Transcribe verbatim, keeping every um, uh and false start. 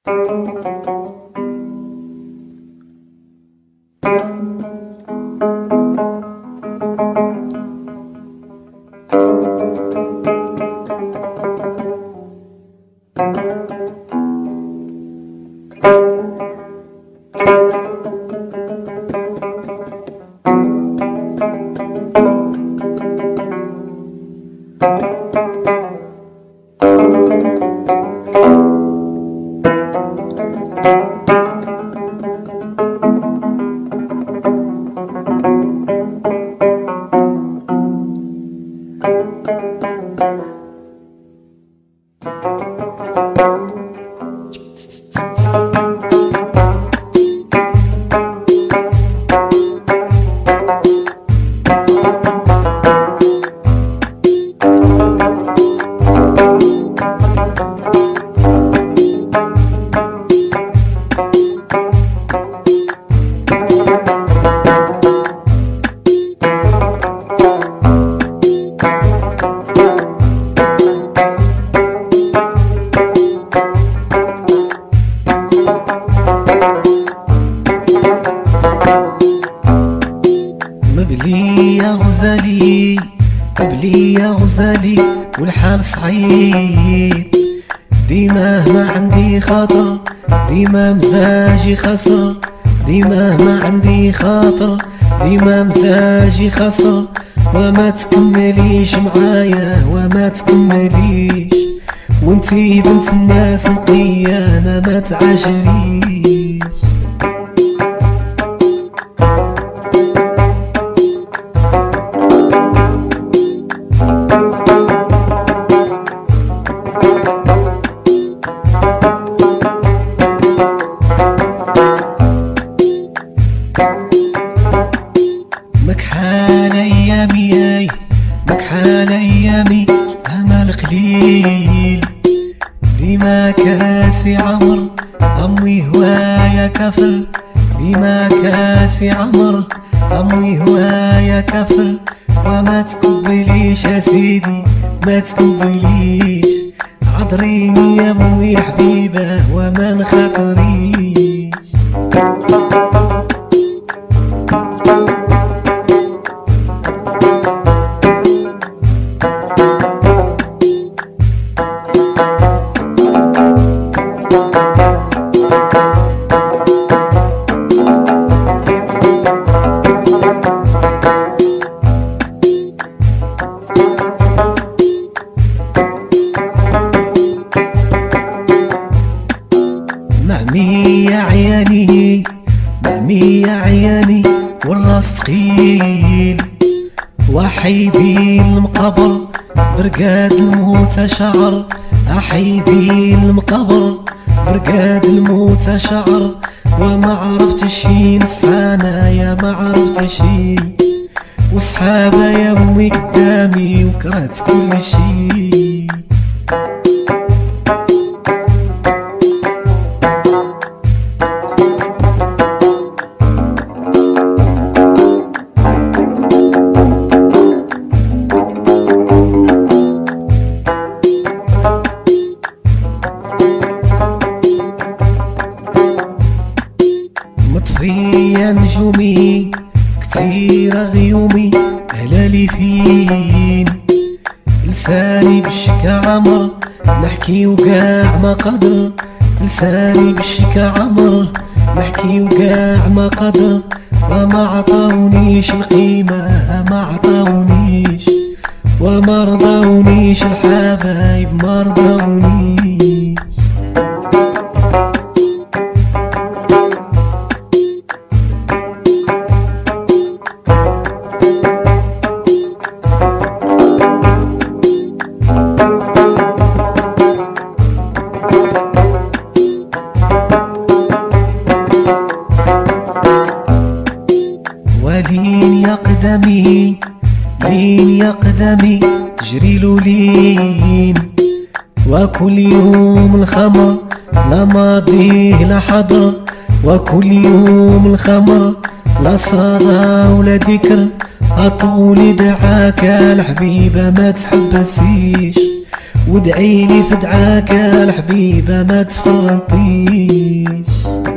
مبلي يا غزالي مبلي يا غزالي والحال صعيب، ديما ما عندي خاطر، ديما مزاجي خسر، ديما ما عندي خاطر، ديما مزاجي خسر، وما تكمليش معايا وما تكمليش، وانتي بنت الناس نقية انا ما تعجليش. مكحال ايامي مكحال ايامي امل قليل، ديما كاسي عمر امي هوايا كفل، ديما كاسي عمر امي هوايا كفل، وما تقبليش يا سيدي ما تقبليش، عذريني يا امي الحبيبه وما نخاطريش. معمي يا عياني معمي يا عياني والراس ثقيل، وحيبي المقبر برقاد الموت شعر، احيبي المقبر برقاد الموت شعر، وما عرفتش شي نصحانا يا ما عرفتش شي، وصحابه يا امي قدامي وكرهت كل شي. مطفية نجومي كتيرة غيومي هلالي فين، لساني بالشكا عمر نحكي وقاع ما قدر، لساني بالشكا عمر نحكي وقاع ما قدر، وما عطاونيش القيمة ما عطاونيش، وما رضاونيش الحبايب ما رضاونيش. ولين يا قدمي لين يا قدمي تجريلو لين، وكل يوم الخمر لا ماضيه لا حضر، وكل يوم الخمر لا صلاة ولا ذكر، أطولي دعاك الحبيبة ما تحبسيش، وادعيلي فدعاك الحبيبة ما تفرطيش.